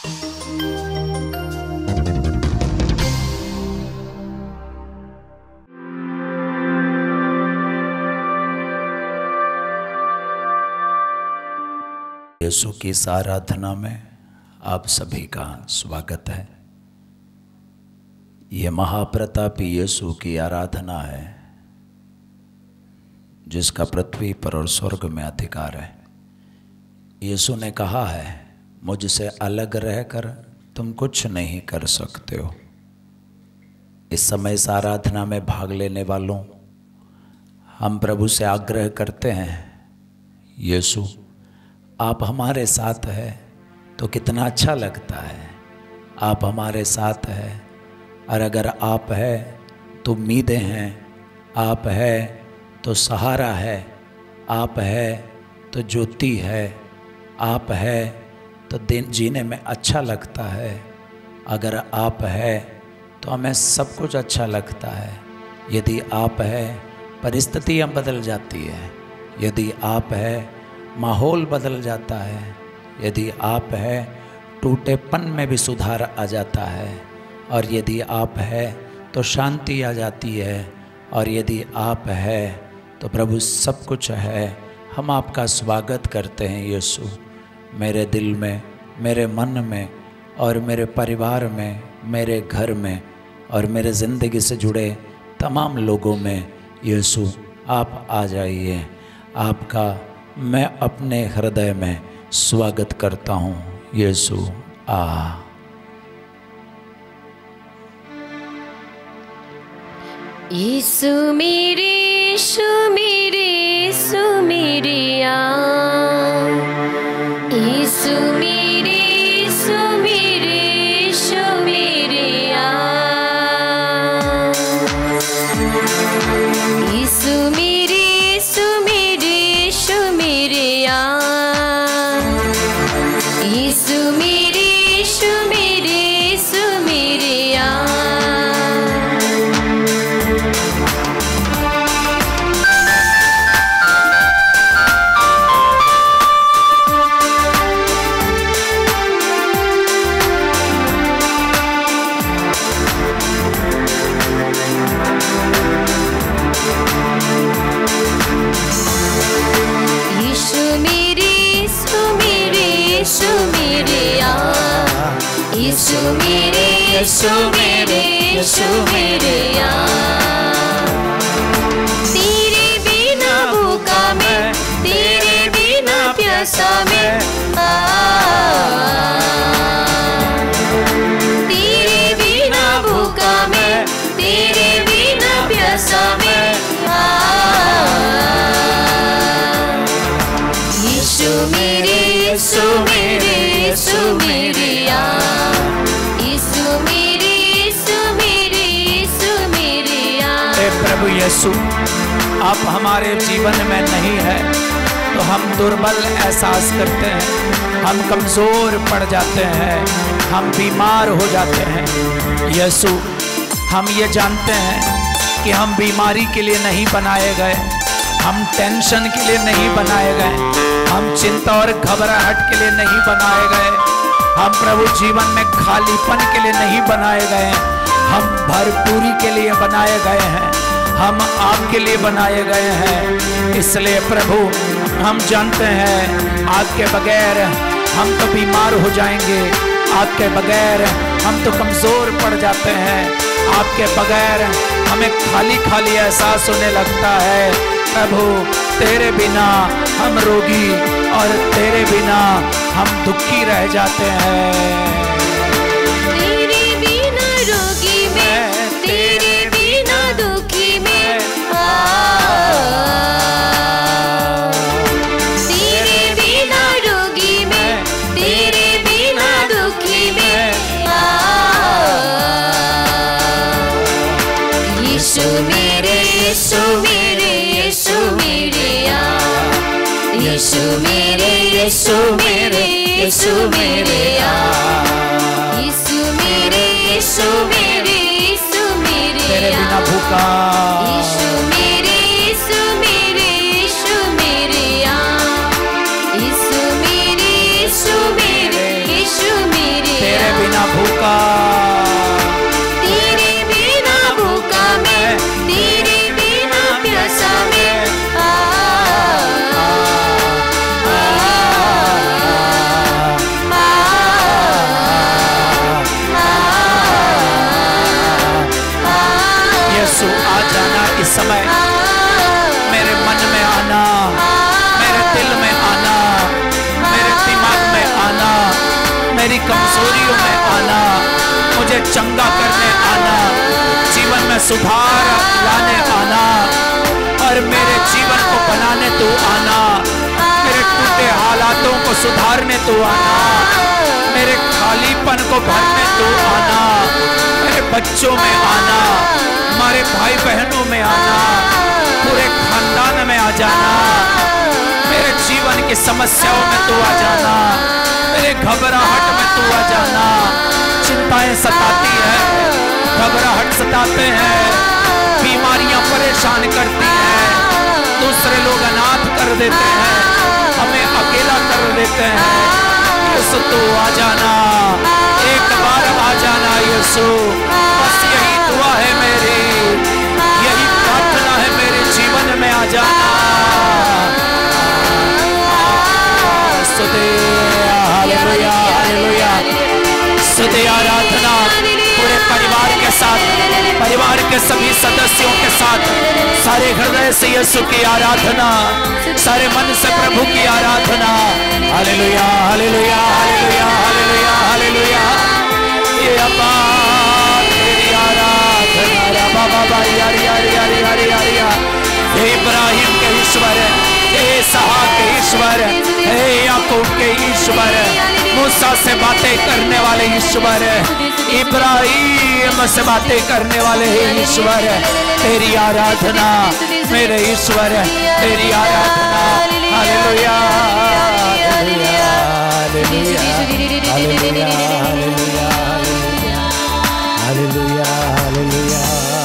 यीशु की इस आराधना में आप सभी का स्वागत है। ये महाप्रतापी यीशु की आराधना है जिसका पृथ्वी पर और स्वर्ग में अधिकार है। यीशु ने कहा है, मुझसे अलग रहकर तुम कुछ नहीं कर सकते हो। इस समय इस आराधना में भाग लेने वालों, हम प्रभु से आग्रह करते हैं, यीशु आप हमारे साथ हैं तो कितना अच्छा लगता है। आप हमारे साथ हैं, और अगर आप है तो उम्मीदें हैं, आप है तो सहारा है, आप है तो ज्योति है, आप है तो दिन जीने में अच्छा लगता है। अगर आप है तो हमें सब कुछ अच्छा लगता है। यदि आप है परिस्थितियाँ बदल जाती है, यदि आप है माहौल बदल जाता है, यदि आप है टूटेपन में भी सुधार आ जाता है, और यदि आप है तो शांति आ जाती है, और यदि आप है तो प्रभु सब कुछ है। हम आपका स्वागत करते हैं यीशु। मेरे दिल में, मेरे मन में और मेरे परिवार में, मेरे घर में और मेरे ज़िंदगी से जुड़े तमाम लोगों में यीशु आप आ जाइए। आपका मैं अपने हृदय में स्वागत करता हूँ यीशु आ। यीशु मेरे, यीशु मेरे, यीशु मेरे आ। यीशु मेरे, यीशु मेरे, यीशु मेरे आ। यीशु मेरे, यीशु मेरे, यीशु मेरे आ। यीशु मेरे, यीशु मेरे, यीशु मेरे आ। यीशु मेरे, यीशु मेरे, यीशु मेरे आ। तेरे बिना भूखा मैं, तेरे बिना प्यासा मैं आ। तेरे बिना भूखा मैं, तेरे बिना प्यासा मैं आ। यीशु मेरे, यीशु मेरे, यीशु मेरे आ। प्रभु यीशु आप हमारे जीवन में नहीं है तो हम दुर्बल एहसास करते हैं, हम कमज़ोर पड़ जाते हैं, हम बीमार हो जाते हैं। यीशु हम ये जानते हैं कि हम बीमारी के लिए नहीं बनाए गए, हम टेंशन के लिए नहीं बनाए गए, हम चिंता और घबराहट के लिए नहीं बनाए गए, हम प्रभु जीवन में खालीपन के लिए नहीं बनाए गए, हम भरपूरी के लिए बनाए गए हैं, हम आपके लिए बनाए गए हैं। इसलिए प्रभु हम जानते हैं आपके बगैर हम तो बीमार हो जाएंगे, आपके बगैर हम तो कमज़ोर पड़ जाते हैं, आपके बगैर हमें खाली खाली एहसास होने लगता है। प्रभु तेरे बिना हम रोगी और तेरे बिना हम दुखी रह जाते हैं। तेरे बिना रोगी मैं, तेरे बिना दुखी मैं आ। तेरे बिना रोगी मैं, तेरे बिना दुखी मैं आ। यीशु मेरे, यीशु मेरे, यीशु मेरे आ। यीशु मेरे, यीशु मेरे, यीशु मेरे आ। यीशु मेरे, यीशु मेरे, यीशु मेरे तेरे बिना भूखा। यीशु मेरे, यीशु मेरे, यीशु मेरे आ। यीशु मेरे, यीशु मेरे, यीशु मेरे मेरी कमजोरियों में आना, मुझे चंगा करने आना, जीवन में सुधार लाने आना और मेरे जीवन को बनाने तू आना, मेरे टूटे हालातों को सुधारने तू आना, मेरे खालीपन को भरने तू आना, मेरे बच्चों में आना, हमारे भाई बहनों में आना, पूरे खानदान में आ जाना, मेरे जीवन की समस्याओं में तू आ जाना, मेरे घबराहट में तू आ जाना। चिंताएं सताती है, घबराहट सताते हैं, बीमारियां परेशान करती हैं, दूसरे लोग अनाथ कर देते हैं, हमें अकेला कर देते हैं। यीशु तू आ जाना, एक बार आ जाना यीशु, बस यही दुआ है मेरी, यही प्रार्थना है मेरे जीवन में आ जाना। स्तुति हालेलुया हालेलुया, स्तुति आराधना पूरे परिवार के साथ, परिवार के सभी सदस्यों के साथ, सारे हृदय से यीशु की आराधना, सारे मन से प्रभु की आराधना। हालेलुया हालेलुया हालेलुया हालेलुया हालेलुया, ये अब्बा तेरी आराधना, रबा बाबा यारी यारी यारी यारी यारी, हे इब्राहिम के ईश्वर, हे इसहाक के ईश्वर, हे याकूब के ईश्वर, मूसा से बातें करने वाले ईश्वर, इब्राहिम से बातें करने वाले ईश्वर, तेरी आराधना मेरे ईश्वर, तेरी आराधना। हालेलुया हालेलुया हालेलुया हालेलुया हालेलुया हालेलुया।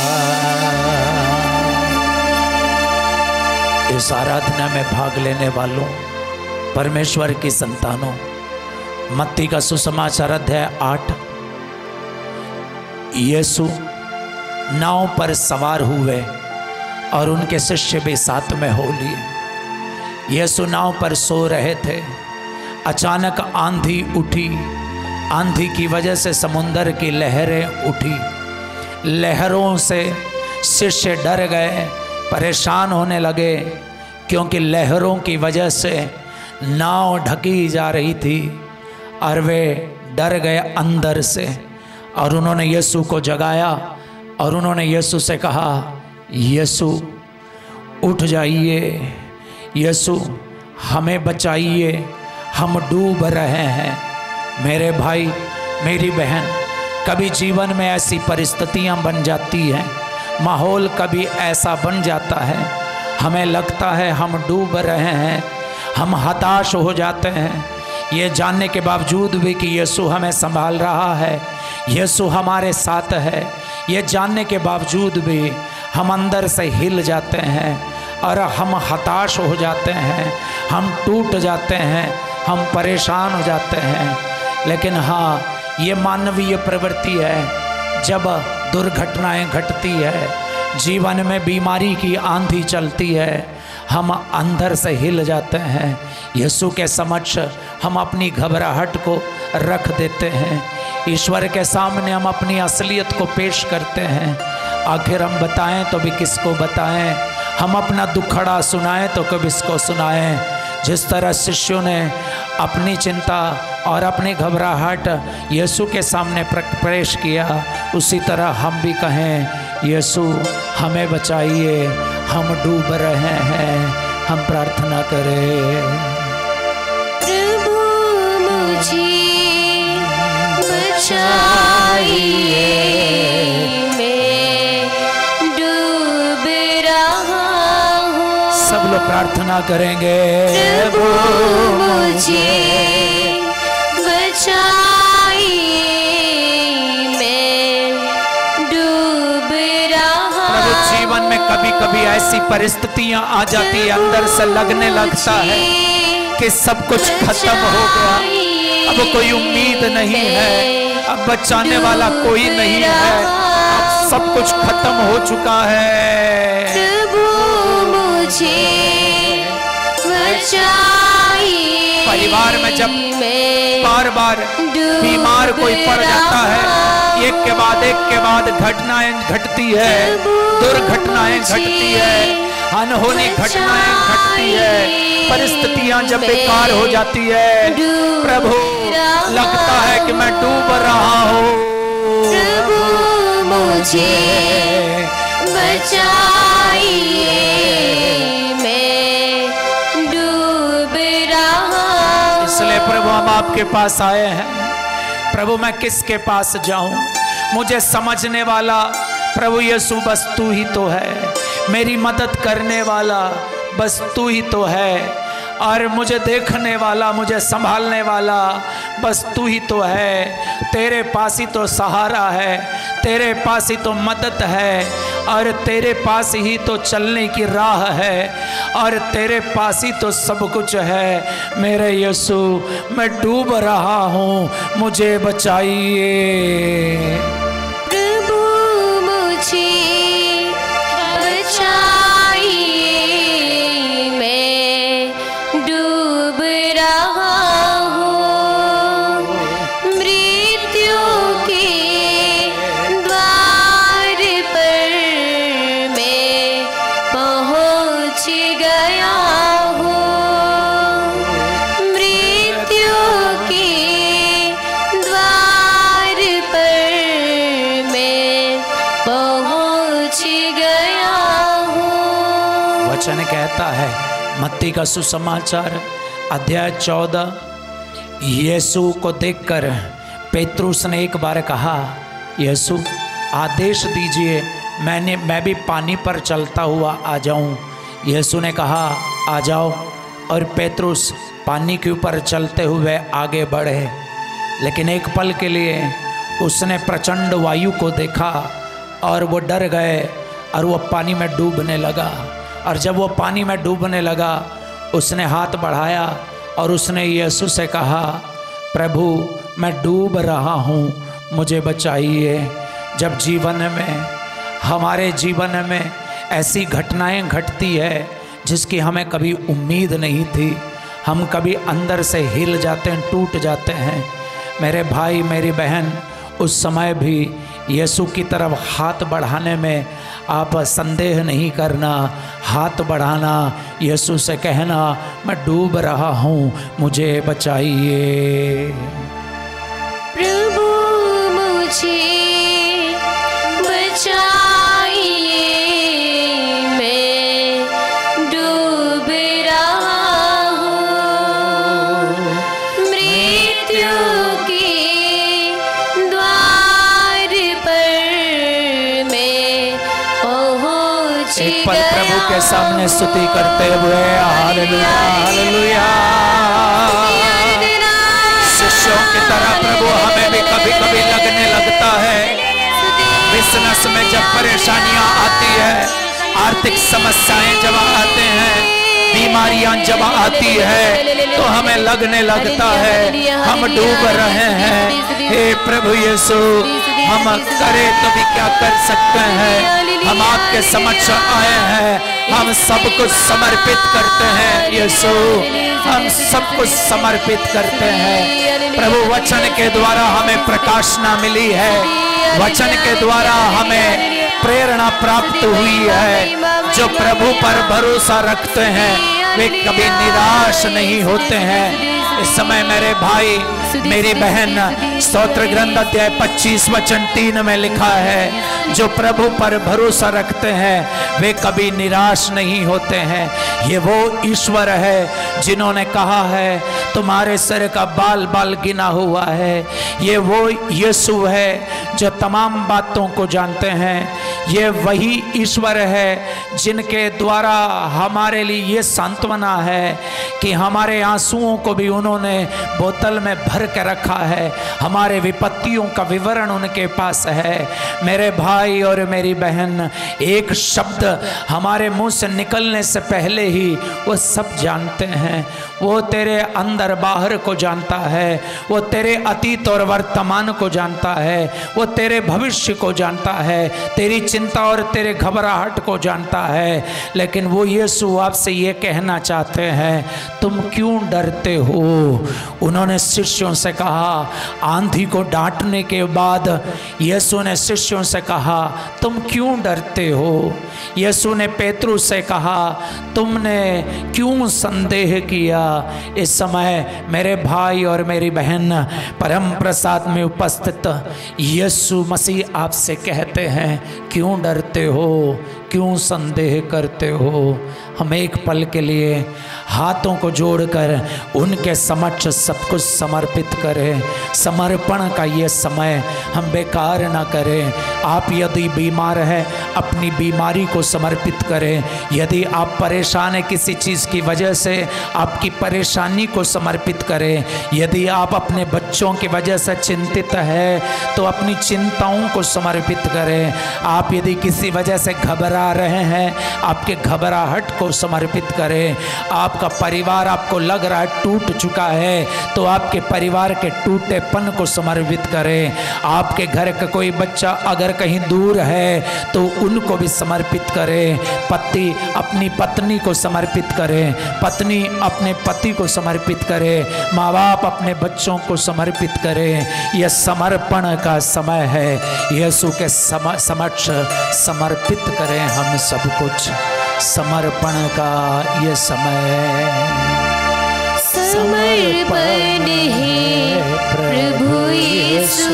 इस आराधना में भाग लेने वालों, परमेश्वर की संतानों, मत्ती का सुसमाचार अध्याय 8, यीशु नाव पर सवार हुए और उनके शिष्य भी साथ में हो लिए। यीशु नाव पर सो रहे थे, अचानक आंधी उठी, आंधी की वजह से समुंदर की लहरें उठी, लहरों से शिष्य डर गए, परेशान होने लगे, क्योंकि लहरों की वजह से नाव ढकी जा रही थी और वे डर गए अंदर से। और उन्होंने यीशु को जगाया और उन्होंने यीशु से कहा, यीशु उठ जाइए, यीशु हमें बचाइए, हम डूब रहे हैं। मेरे भाई मेरी बहन, कभी जीवन में ऐसी परिस्थितियां बन जाती हैं, माहौल कभी ऐसा बन जाता है, हमें लगता है हम डूब रहे हैं, हम हताश हो जाते हैं, ये जानने के बावजूद भी कि यीशु हमें संभाल रहा है, यीशु हमारे साथ है, ये जानने के बावजूद भी हम अंदर से हिल जाते हैं और हम हताश हो जाते हैं, हम टूट जाते हैं, हम परेशान हो जाते हैं। लेकिन हाँ, ये मानवीय प्रवृत्ति है, जब दुर्घटनाएं घटती है, जीवन में बीमारी की आंधी चलती है, हम अंदर से हिल जाते हैं। यीशु के समक्ष हम अपनी घबराहट को रख देते हैं, ईश्वर के सामने हम अपनी असलियत को पेश करते हैं। आखिर हम बताएं तो भी किसको बताएं, हम अपना दुखड़ा सुनाएं तो कब इसको सुनाएं। जिस तरह शिष्यों ने अपनी चिंता और अपनी घबराहट यीशु के सामने पेश किया, उसी तरह हम भी कहें, यीशु हमें बचाइए, हम डूब रहे हैं। हम प्रार्थना करें। प्रभु मुझे बचाइए, मैं डूब रहा हूँ। सब लोग प्रार्थना करेंगे। प्रभु मुझे बचाइए, मैं डूब रहा। प्रभु, जीवन में कभी कभी ऐसी परिस्थितियां आ जाती है, अंदर से लगने लगता है कि सब कुछ खत्म हो गया, अब कोई उम्मीद नहीं है, अब बचाने वाला कोई नहीं है, अब सब कुछ खत्म हो चुका है। प्रभु मुझे बचाइए। परिवार में जब बार बार बीमार कोई पड़ जाता है, एक के बाद घटनाएं घटती है, दुर्घटनाएं घटती है, अनहोनी घटनाएं घटती है, परिस्थितियां जब बेकार हो जाती है, प्रभु लगता है कि मैं डूब रहा हूँ। प्रभु मुझे बचाइए, मैं डूब रहा हूँ। इसलिए प्रभु हम आपके पास आए हैं। प्रभु मैं किसके पास जाऊं? मुझे समझने वाला प्रभु यीशु बस तू ही तो है। मेरी मदद करने वाला बस तू ही तो है। और मुझे देखने वाला, मुझे संभालने वाला बस तू ही तो है। तेरे पास ही तो सहारा है, तेरे पास ही तो मदद है, और तेरे पास ही तो चलने की राह है, और तेरे पास ही तो सब कुछ है। मेरे यीशु मैं डूब रहा हूँ, मुझे बचाइए। प्रभु मुझे वचन कहता है मत्ती का सुसमाचार अध्याय 14, यीशु को देखकर पेतरुस ने एक बार कहा, यीशु आदेश दीजिए मैं भी पानी पर चलता हुआ आ जाऊं। यीशु ने कहा आ जाओ, और पेतरुस पानी के ऊपर चलते हुए आगे बढ़े। लेकिन एक पल के लिए उसने प्रचंड वायु को देखा और वो डर गए और वो पानी में डूबने लगा। और जब वो पानी में डूबने लगा उसने हाथ बढ़ाया और उसने यीशु से कहा, प्रभु मैं डूब रहा हूँ, मुझे बचाइए। जब जीवन में, हमारे जीवन में ऐसी घटनाएं घटती है जिसकी हमें कभी उम्मीद नहीं थी, हम कभी अंदर से हिल जाते हैं, टूट जाते हैं। मेरे भाई मेरी बहन, उस समय भी यीशु की तरफ हाथ बढ़ाने में आप संदेह नहीं करना। हाथ बढ़ाना, यीशु से कहना मैं डूब रहा हूँ, मुझे बचाइए। प्रभु मुझे बचाइए, मैं डूब रहा हूँ, मृत्यु के द्वार पर मैं पहुँच एक पल प्रभु के सामने स्तुति करते हुए हालेलुया हालेलुया। शिष्यों की तरह प्रभु हमें भी कभी कभी लगने लगता है, बिजनेस में जब परेशानियां आती है, आर्थिक समस्याएं जब आते हैं, बीमारियां जब आती है, तो हमें लगने लगता है हम डूब रहे हैं। हे प्रभु यीशु, हम करें तो भी क्या कर सकते हैं? हम आपके समक्ष आए हैं, हम सब कुछ समर्पित करते हैं यीशु, हम सब कुछ समर्पित करते हैं। प्रभु वचन के द्वारा हमें प्रकाशना मिली है, वचन के द्वारा हमें प्रेरणा प्राप्त हुई है। जो प्रभु पर भरोसा रखते हैं वे कभी निराश नहीं होते हैं। इस समय मेरे भाई मेरी बहन, स्तोत्र ग्रंथ अध्याय 25 वचन 3 में लिखा है, जो प्रभु पर भरोसा रखते हैं वे कभी निराश नहीं होते हैं। ये वो ईश्वर है जिन्होंने कहा है तुम्हारे सिर का बाल बाल गिना हुआ है। ये वो यीशु है जो तमाम बातों को जानते हैं। ये वही ईश्वर है जिनके द्वारा हमारे लिए ये सांत्वना है कि हमारे आंसुओं को भी उन्होंने बोतल में भर के रखा है। हमारे विपत्तियों का विवरण उनके पास है। मेरे भाई और मेरी बहन, एक शब्द हमारे मुंह से निकलने से पहले ही वो सब जानते हैं। वो तेरे अंदर बाहर को जानता है, वो तेरे अतीत और वर्तमान को जानता है, वो तेरे भविष्य को जानता है, तेरी चिंता और तेरे घबराहट को जानता है, लेकिन वो यीशु आपसे ये कहना चाहते हैं, तुम क्यों डरते हो। उन्होंने शिष्यों से कहा, आंधी को डांटने के बाद यीशु ने शिष्यों से कहा, तुम क्यों डरते हो। यीशु ने पेतरुस से कहा, तुमने क्यों संदेह किया। इस समय मेरे भाई और मेरी बहन, परम प्रसाद में उपस्थित यीशु मसीह आपसे कहते हैं, क्यों डरते हो, क्यों संदेह करते हो। हम एक पल के लिए हाथों को जोड़कर उनके समक्ष सब कुछ समर्पित करें। समर्पण का ये समय हम बेकार ना करें। आप यदि बीमार हैं, अपनी बीमारी को समर्पित करें। यदि आप परेशान हैं किसी चीज़ की वजह से, आपकी परेशानी को समर्पित करें। यदि आप अपने बच्चों की वजह से चिंतित हैं, तो अपनी चिंताओं को समर्पित करें। आप यदि किसी वजह से घबरा रहे हैं, आपके घबराहट को समर्पित करें। आपका परिवार आपको लग रहा है टूट चुका है, तो आपके परिवार के टूटेपन को समर्पित करें। आपके घर का कोई बच्चा अगर कहीं दूर है, तो उनको भी समर्पित करें। पति अपनी पत्नी को समर्पित करें, पत्नी अपने पति को समर्पित करे, माँ बाप अपने बच्चों को समर्पित करें। यह समर्पण का समय है। यीशु के समक्ष समर्पित करें हम सब कुछ। समर्पण का ये समय है। समर्पण है प्रभु यीशु,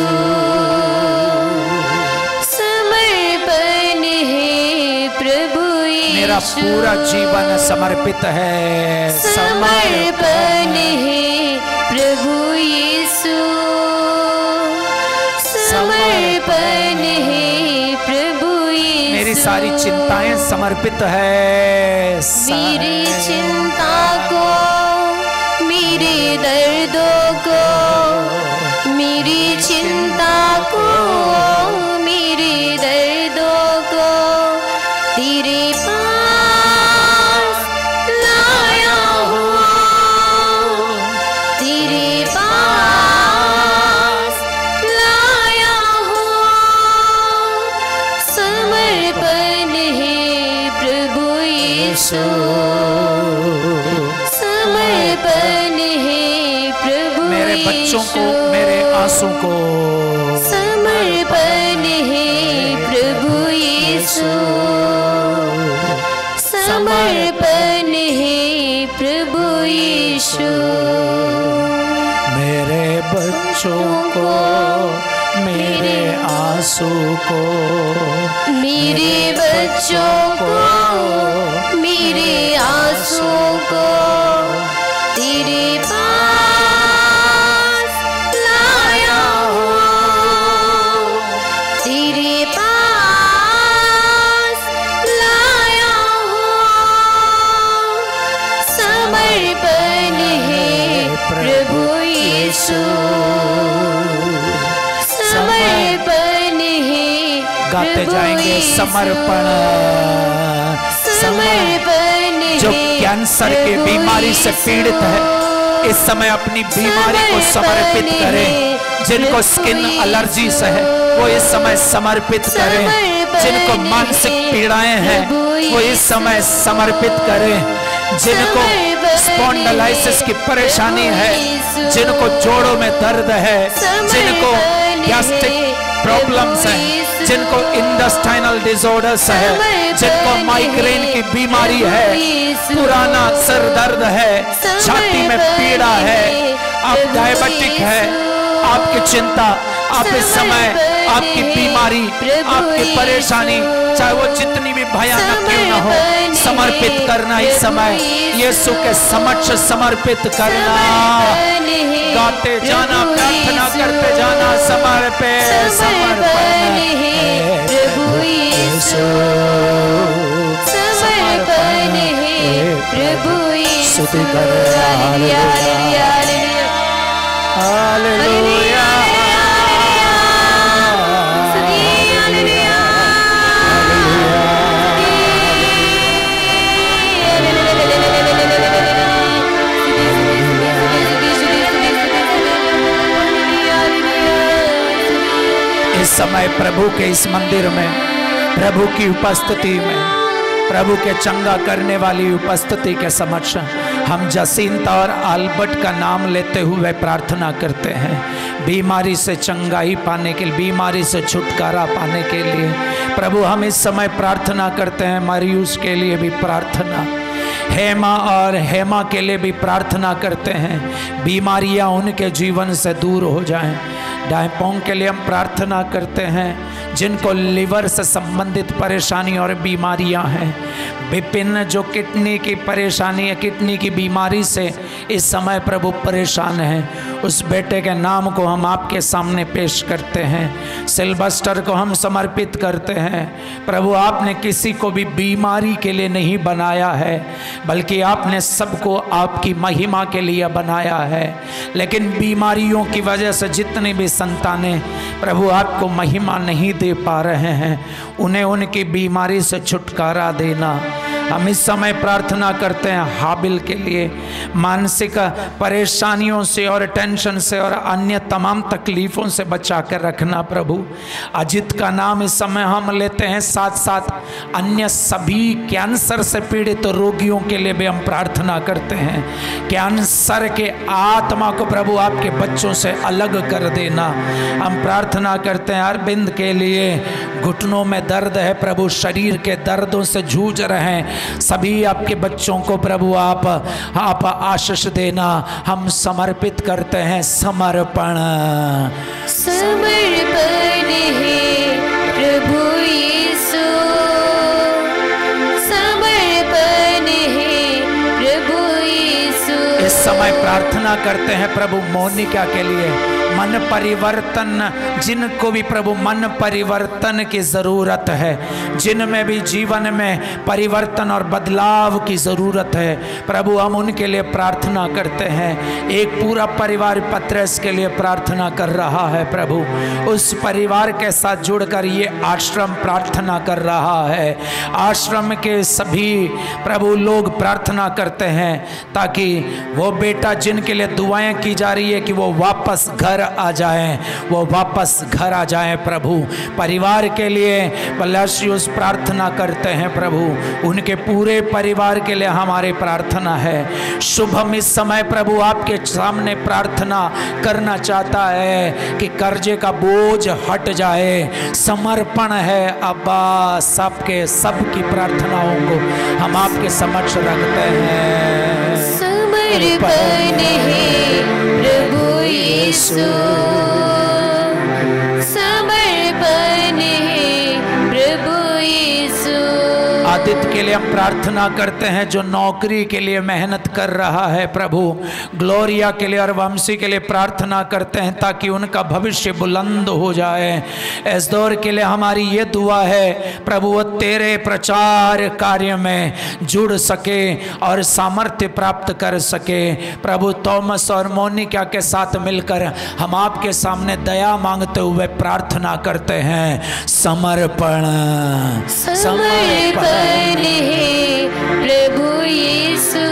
समर्पण है प्रभु यीशु। मेरा पूरा जीवन समर्पित है। समर्पण है प्रभु यीशु, समर्पण है प्रभु यीशु। मेरी सारी चिंताएं समर्पित है। मेरी चिंता को, मेरे दर्दों को, मेरी चिंता को, मेरे दर्दों को तेरे पास लाया हूँ, तेरे पास लाया हूँ। समर्पण है प्रभु यीशु, समर्पण है प्रभु मेरे बच्चों को, मेरे आंसू को समर्पण है प्रभु यीशु, समर्पण है प्रभु यीशु। मेरे बच्चों को, मेरे आंसू को, मेरे बच्चों को, मेरे आंसू को तेरे पास लाया हूँ, तेरे पास लाया हूँ। समर्पण है प्रभु यीशु, समर्पण है। गाते जाएंगे समर्पण। समर्पण जो कैंसर की बीमारी से पीड़ित है, इस समय अपनी बीमारी को समर्पित करें। जिनको स्किन एलर्जी से है, वो इस समय समर्पित करें। जिनको मानसिक पीड़ाएं हैं, वो इस समय समर्पित करें। जिनको स्पॉन्डिलाइसिस की परेशानी है, जिनको जोड़ों में दर्द है, जिनको गैस्ट्रिक प्रॉब्लम्स हैं, जिनको इंटेस्टाइनल डिसऑर्डर्स है, जिनको माइग्रेन की बीमारी है, पुराना सर दर्द है, छाती में पीड़ा है, आप डायबिटिक है, आपकी चिंता, आप इस समय आपकी बीमारी, आपकी परेशानी, चाहे वो जितनी भी भयानक क्यों न हो, समर्पित करना इस समय यीशु के समक्ष समर्पित करना। गाते जाना, प्रार्थना करते जाना, समर्पित समर्पण प्रभु यीशु, समर्पण है प्रभु यीशु। हालेलुया, हालेलुया, इस समय प्रभु के इस मंदिर में प्रभु की उपस्थिति में, प्रभु के चंगा करने वाली उपस्थिति के समक्ष हम जसींता और आल्बर्ट का नाम लेते हुए प्रार्थना करते हैं, बीमारी से चंगाई पाने के लिए, बीमारी से छुटकारा पाने के लिए। प्रभु हम इस समय प्रार्थना करते हैं, मरियुस के लिए भी प्रार्थना, हेमा और हेमा के लिए भी प्रार्थना करते हैं, बीमारियां उनके जीवन से दूर हो जाएं। डायपोंग के लिए हम प्रार्थना करते हैं, जिनको लिवर से संबंधित परेशानी और बीमारियां हैं। विपिन जो किडनी की परेशानी है, किडनी की बीमारी से इस समय प्रभु परेशान है, उस बेटे के नाम को हम आपके सामने पेश करते हैं। सिल्वेस्टर को हम समर्पित करते हैं। प्रभु आपने किसी को भी बीमारी के लिए नहीं बनाया है, बल्कि आपने सबको आपकी महिमा के लिए बनाया है। लेकिन बीमारियों की वजह से जितनी भी संतानें प्रभु आपको महिमा नहीं दे पा रहे हैं, उन्हें उनकी बीमारी से छुटकारा देना। हम इस समय प्रार्थना करते हैं हाबिल के लिए, मानसिक परेशानियों से और टेंशन से और अन्य तमाम तकलीफ़ों से बचा कर रखना प्रभु। अजित का नाम इस समय हम लेते हैं, साथ साथ अन्य सभी कैंसर से पीड़ित रोगियों के लिए भी हम प्रार्थना करते हैं। कैंसर के आत्मा को प्रभु आपके बच्चों से अलग कर देना। हम प्रार्थना करते हैं अरविंद के लिए, घुटनों में दर्द है प्रभु, शरीर के दर्दों से जूझ रहे हैं सभी आपके बच्चों को प्रभु आप आशीष देना। हम समर्पित करते हैं, समर्पण समर्पण है प्रभु यीशु, समर्पण है प्रभु यीशु। इस समय प्रार्थना करते हैं प्रभु मोनिका के लिए, मन परिवर्तन, जिनको भी प्रभु मन परिवर्तन की ज़रूरत है, जिनमें भी जीवन में परिवर्तन और बदलाव की ज़रूरत है, प्रभु हम उनके लिए प्रार्थना करते हैं। एक पूरा परिवार पत्रस के लिए प्रार्थना कर रहा है प्रभु, उस परिवार के साथ जुड़कर ये आश्रम प्रार्थना कर रहा है। आश्रम के सभी प्रभु लोग प्रार्थना करते हैं ताकि वो बेटा जिनके लिए दुआएं की जा रही है कि वो वापस घर आ जाएं, वो वापस घर आ जाएं प्रभु। परिवार के लिए बलशियस प्रार्थना करते हैं प्रभु, उनके पूरे परिवार के लिए हमारी प्रार्थना है। शुभम इस समय प्रभु आपके सामने प्रार्थना करना चाहता है कि कर्जे का बोझ हट जाए। समर्पण है अब्बा, सबके सबकी प्रार्थनाओं को हम आपके समक्ष रखते हैं। समर्पण है प्रभु यीशु, समर्पण है प्रभु यीशु। आदित्य के लिए हम प्रार्थना करते हैं जो नौकरी के लिए मेहनत कर रहा है प्रभु। ग्लोरिया के लिए और वंशी के लिए प्रार्थना करते हैं ताकि उनका भविष्य बुलंद हो जाए। एसदौर के लिए हमारी ये दुआ है प्रभु वो तेरे प्रचार कार्य में जुड़ सके और सामर्थ्य प्राप्त कर सके। प्रभु थॉमस और मोनिका के साथ मिलकर हम आपके सामने दया मांगते हुए प्रार्थना करते हैं। समर्पण समर्पण है प्रभु यीशु,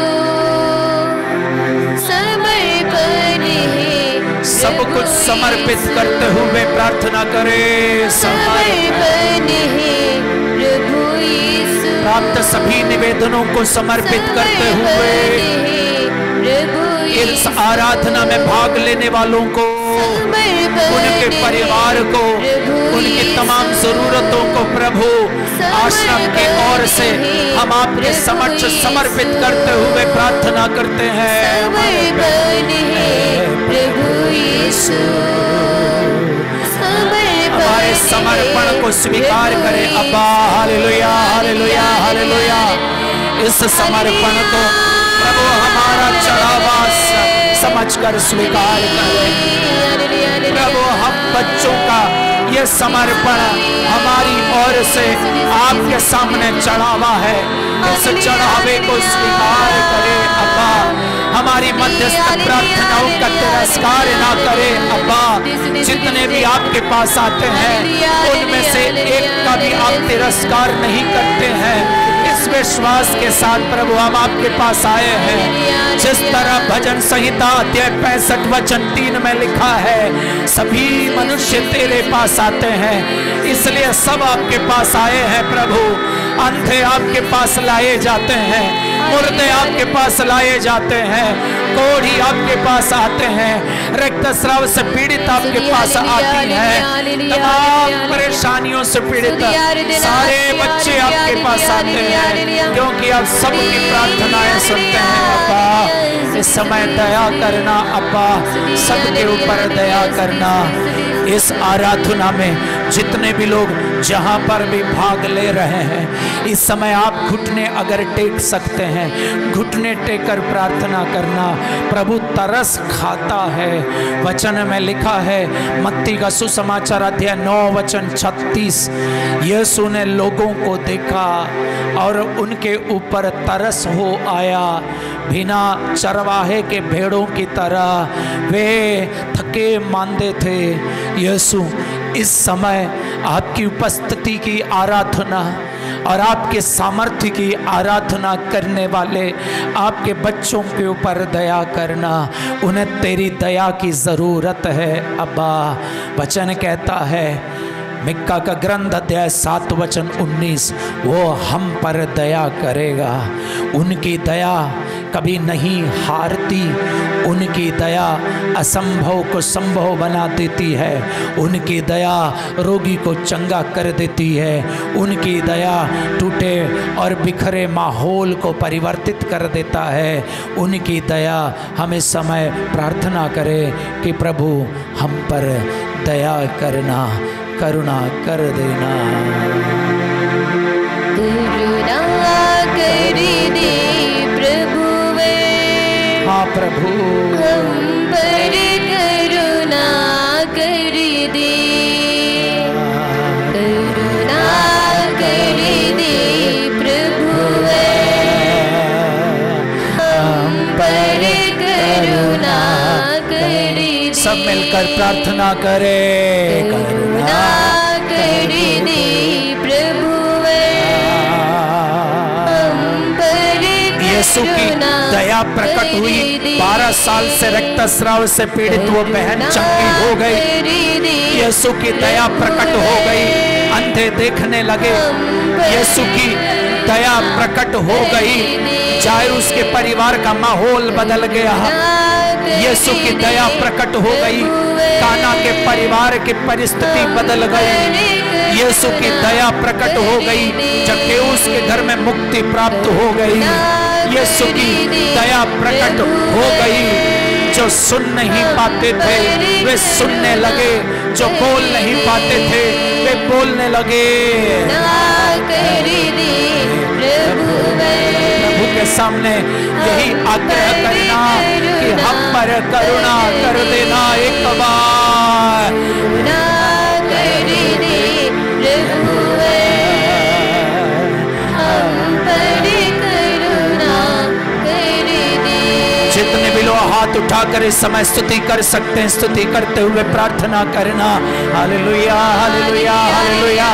समर्पण है। सब कुछ समर्पित करते हुए प्रार्थना करें। समर्पण है प्रभु यीशु, प्राप्त सभी निवेदनों को समर्पित करते हुए इस आराधना में भाग लेने वालों को, उनके परिवार को, उनकी तमाम जरूरतों को प्रभु आश्रम की ओर से हम आपके समक्ष समर्पित करते हुए प्रार्थना करते हैं। हमारे समर्पण को स्वीकार करें अब्बा। हालेलुया हालेलुया हालेलुया। इस समर्पण को प्रभु हमारा चढ़ावा समझकर स्वीकार करें प्रभु। हम बच्चों का ये समर्पण हमारी ओर से आपके सामने चढ़ावा है, इस चढ़ावे को स्वीकार करें अब्बा। हमारी मध्यस्थ प्रार्थनाओं का तिरस्कार ना करें अब्बा। जितने भी आपके पास आते हैं उनमें से एक का भी आप तिरस्कार नहीं करते हैं। इस विश्वास के साथ प्रभु हम आपके पास आए हैं। जिस तरह भजन संहिता अध्याय 65 वचन 3 में लिखा है, सभी मनुष्य तेरे पास आते हैं, इसलिए सब आपके पास आए हैं प्रभु। अंधे आपके पास लाए जाते हैं, मुर्दे आपके पास लाए जाते हैं, कोढ़ी आपके पास आते हैं, रक्तस्राव से पीड़ित आपके पास आती हैं, तमाम परेशानियों से पीड़ित सारे बच्चे आपके पास आते हैं, क्योंकि आप सबकी प्रार्थनाएं सुनते हैं। अब्बा इस समय दया करना, अब्बा सबके ऊपर दया करना। इस आराधना में जितने भी लोग जहां पर भी भाग ले रहे हैं, इस समय आप घुटने अगर टेक सकते हैं, घुटने टेक कर प्रार्थना करना। प्रभु तरस खाता है। वचन में लिखा है, मत्ती का सुसमाचार अध्याय 9 वचन 36, यीशु ने लोगों को देखा और उनके ऊपर तरस हो आया। बिना चरवाहे के भेड़ों की तरह वे थके मांदे थे। यीशु इस समय आपकी उपस्थिति की आराधना और आपके सामर्थ्य की आराधना करने वाले आपके बच्चों के ऊपर दया करना। उन्हें तेरी दया की ज़रूरत है अब्बा। वचन कहता है, मिक्का का ग्रंथ अध्याय 7 वचन 19, वो हम पर दया करेगा। उनकी दया कभी नहीं हारती, उनकी दया असंभव को संभव बना देती है, उनकी दया रोगी को चंगा कर देती है, उनकी दया टूटे और बिखरे माहौल को परिवर्तित कर देता है। उनकी दया हम इस समय प्रार्थना करें कि प्रभु हम पर दया करना, करुणा कर देना। करुणा कर दे प्रभुवे, हाँ प्रभु हम पर करुणा कर दे, करुणा कर दे प्रभुवे, हम पर करुणा कर दे। सब मिलकर प्रार्थना करें। करुणा कर दे प्रभुवे, हम पर यीशु की दया प्रकट हुई। 12 साल से रक्तस्राव से पीड़ित वो बहन चंगी हो गई। यीशु की दया प्रकट हो गई, अंधे देखने लगे। यीशु की दया प्रकट हो गई, जायरूस के परिवार का माहौल बदल गया। यीशु की दया प्रकट हो गई, काना के परिवार की परिस्थिति बदल गई। यीशु की दया प्रकट हो गई, जक्केऊस के घर में मुक्ति प्राप्त हो गई। यीशु की दया प्रकट हो गई, जो सुन नहीं पाते थे वे सुनने लगे, जो बोल नहीं पाते थे वे बोलने लगे। प्रभु के सामने यही आग्रह करना कि हम पर करुणा कर देना एक बार। जितने भी लोग हाथ उठाकर इस समय स्तुति कर सकते हैं, स्तुति करते हुए प्रार्थना करना। हालेलुया हालेलुया हालेलुया।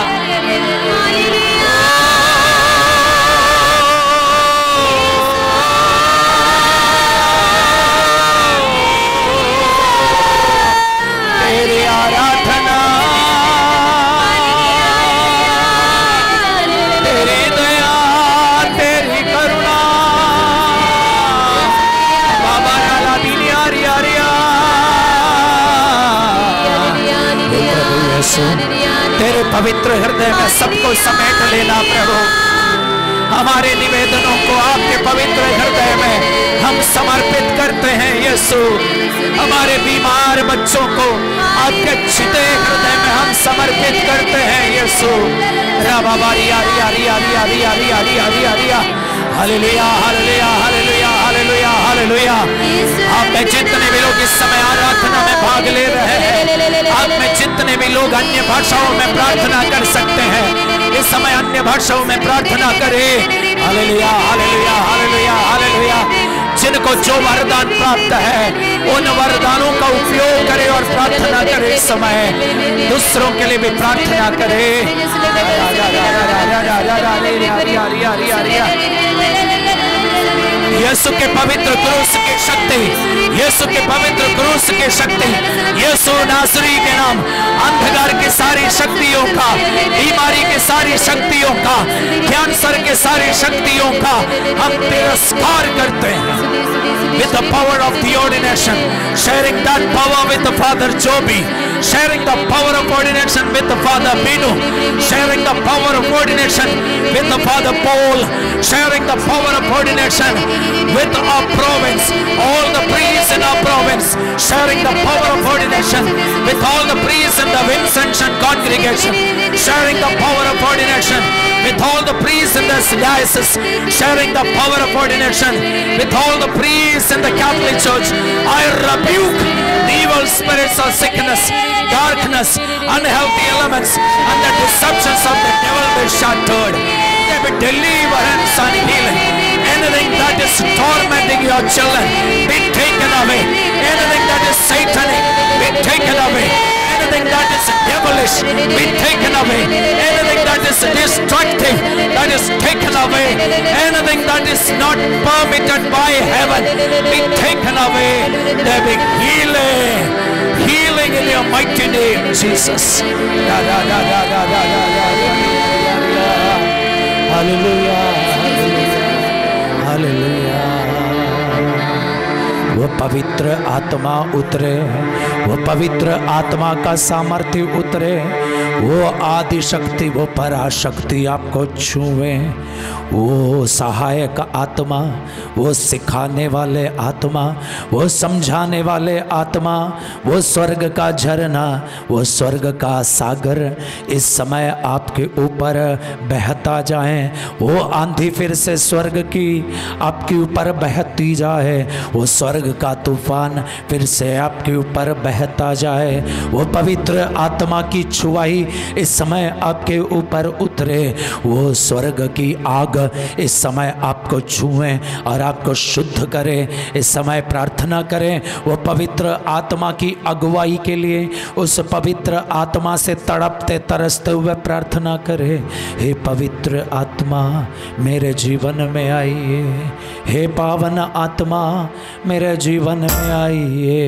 तेरी आराधना, तेरी दया, तेरी करुणा। बाबा नाला दीनी आरी आरिया। तेरे पवित्र हृदय में सबको समेट लेना प्रभु। हमारे निवेदनों को आपके पवित्र हृदय में हम समर्पित करते हैं यीशु। हमारे बीमार बच्चों को आपके छिते हृदय में हम समर्पित करते हैं यीशु। हालेलुया हालेलुया हालेलुया हालेलुया हालेलुया। आप में जितने भी लोग इस समय आराधना में भाग ले रहे हैं, आप में जितने भी लोग अन्य भाषाओं में प्रार्थना कर सकते हैं, इस समय अन्य भाषाओं में प्रार्थना करें। हालेलुया हालेलुया हालेलुया हालेलुया। जिनको जो वरदान प्राप्त है उन वरदानों का उपयोग करे और प्रार्थना करे। इस समय दूसरों के लिए भी प्रार्थना करे। यीशु के पवित्र क्रूस की शक्ति, यीशु के पवित्र क्रूस की शक्ति, यीशु नासरी के नाम अंधकार की सारी शक्तियों का, बीमारी की सारी शक्तियों का, कैंसर की सारी शक्तियों का हम तिरस्कार करते हैं। With the power of the ordination, sharing that power with the Father Joby, sharing the power of ordination with the Father Binu, sharing the power of ordination with the Father Paul, sharing the power of ordination with our province, all the priests in our province, sharing the power of ordination with all the priests in the Vincentian congregation, sharing the power of ordination with all the priests in the diocese, sharing the power of ordination with all the priests in the Catholic Church. I rebuke the evil spirits of sickness, darkness, unhealthy elements, and the deceptions of the devil be shattered. They be deliverance and healing. Anything that is tormenting your children be taken away. Anything that is satanic be taken away. Anything that is devilish be taken away. Anything that is destructive that is taken away. Anything that is not permitted by heaven be taken away. There be healing, healing in your mighty name, Jesus. Hallelujah, hallelujah. वो पवित्र आत्मा उतरे, वो पवित्र आत्मा का सामर्थ्य उतरे, वो आदि शक्ति, वो पराशक्ति आपको छुए। वो सहायक आत्मा, वो सिखाने वाले आत्मा, वो समझाने वाले आत्मा, वो स्वर्ग का झरना, वो स्वर्ग का सागर इस समय आपके ऊपर बहता जाए। वो आंधी फिर से स्वर्ग की आपके ऊपर बहती जाए। वो स्वर्ग का तूफान फिर से आपके ऊपर बहता जाए। वो पवित्र आत्मा की छुआई इस समय आपके ऊपर उतरे। वो स्वर्ग की आग इस समय आपको छुए और आपको शुद्ध करे। इस समय प्रार्थना करें वो पवित्र आत्मा की अगुवाई के लिए। उस पवित्र आत्मा से तड़पते तरसते हुए प्रार्थना करें, हे पवित्र आत्मा मेरे जीवन में आइए, हे पावन आत्मा मेरे जीवन में आइए।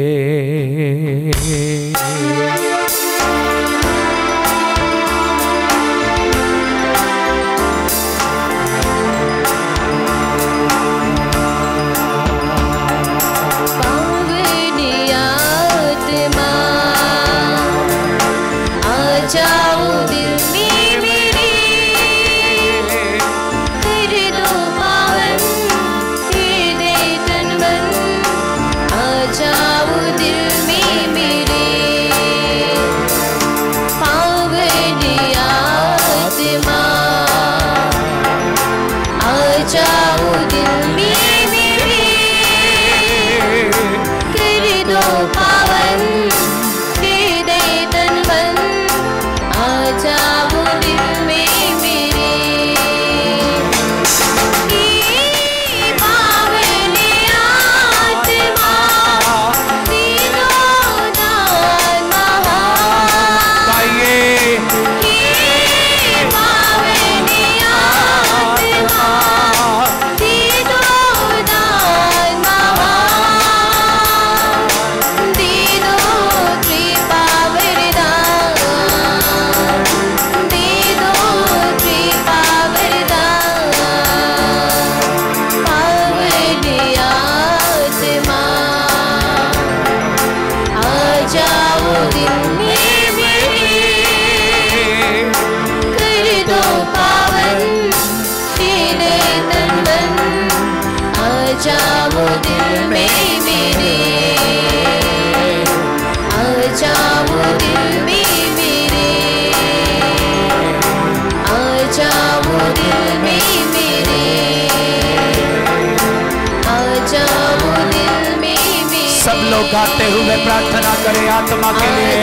गाते हुए प्रार्थना करें आत्मा के लिए।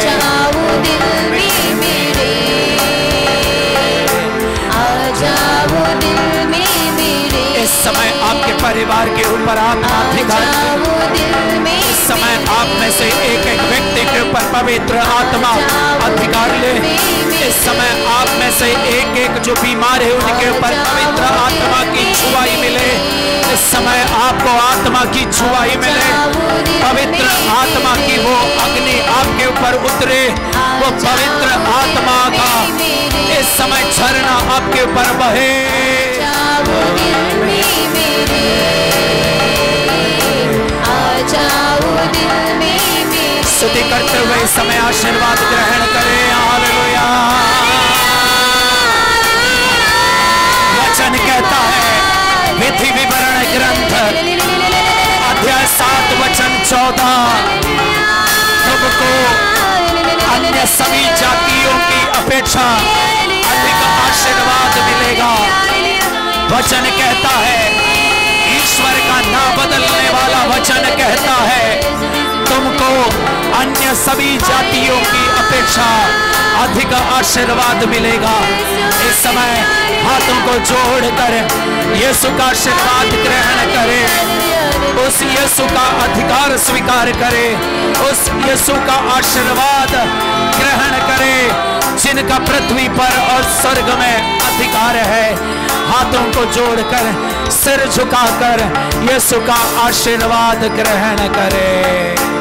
इस समय आपके परिवार के ऊपर आत्मा पवित्र आत्मा अधिकार ले। इस समय आप में से एक एक जो बीमार है उनके ऊपर पवित्र आत्मा की छुआई मिले। इस समय आपको आत्मा की छुआई मिले, पवित्र आत्मा की वो अग्नि आपके ऊपर उतरे, वो पवित्र आत्मा का इस समय झरना आपके ऊपर बहे। स्तुति करते हुए इस समय आशीर्वाद ग्रहण करें। हालेलुया। वचन कहता है, विधि विवरण ग्रंथ अध्याय 7 वचन 14, तुमको अन्य सभी जातियों की अपेक्षा अधिक आशीर्वाद मिलेगा। वचन कहता है, ईश्वर का ना बदलने वाला वचन कहता है, तुमको अन्य सभी जातियों की अपेक्षा अधिक आशीर्वाद मिलेगा। इस समय हाथों को जोड़कर यीशु का आशीर्वाद ग्रहण करें, उस यीशु का अधिकार स्वीकार करें, उस यीशु का आशीर्वाद ग्रहण करें जिनका पृथ्वी पर और स्वर्ग में अधिकार है। हाथों को जोड़कर सिर झुकाकर यीशु का आशीर्वाद ग्रहण करें।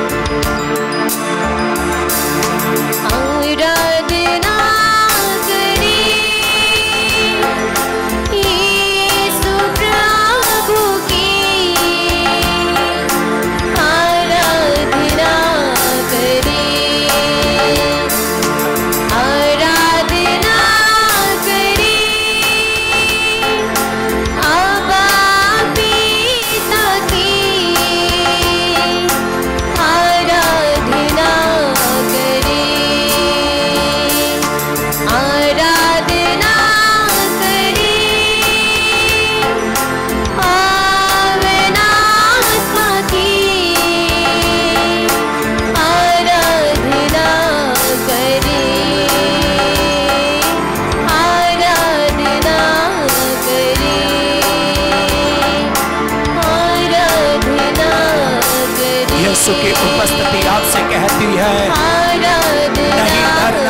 यीशु की उपस्थिति आपसे कहती है, नहीं डरना।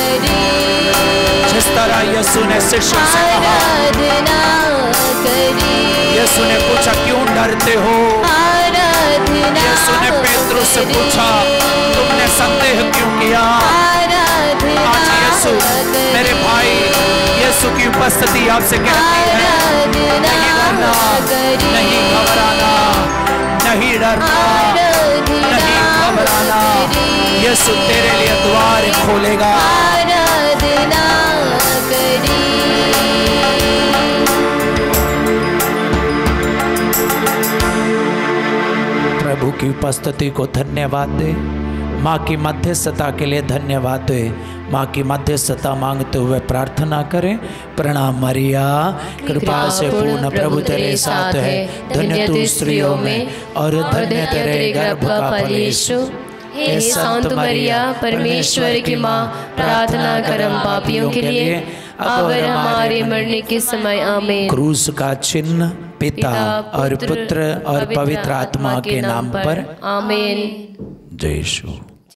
जिस तरह यीशु ने शिष्यों से कहा, यीशु ने पूछा क्यों डरते हो? यीशु ने पेट्रोस से पूछा तुमने संदेह क्यों किया? आज यीशु मेरे भाई, यीशु की उपस्थिति आपसे कहती है, नहीं डरना, नहीं घबराना, नहीं डरना, नहीं घबराना। यीशु तेरे लिए द्वार खोलेगा। प्रभु की उपस्थिति को धन्यवाद दे। माँ की मध्यस्थता के लिए धन्यवाद दे। माँ की मध्यस्थता मांगते हुए प्रार्थना करें। प्रणाम मरिया, कृपा से पूर्ण प्रभु तेरे साथ है, धन्य तू स्त्रियों में और धन्य तेरे गर्भ का फल यीशु। हे संत मरिया, परमेश्वर की माँ, प्रार्थना कर हम पापियों के लिए, अब और हमारे मरने के समय। आमीन। क्रूस का चिन्ह पिता और पुत्र और पवित्र आत्मा के नाम पर। आमीन। जय यीशु।